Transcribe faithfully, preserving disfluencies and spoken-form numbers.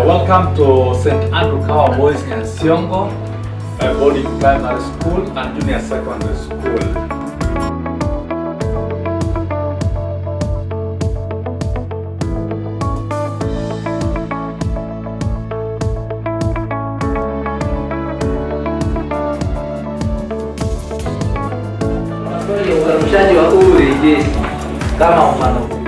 welcome to Saint Andrew Kaggwa Boys and Siongo, uh, boarding primary school and junior secondary school. Ukarushaji wa uri jeshi kama mfano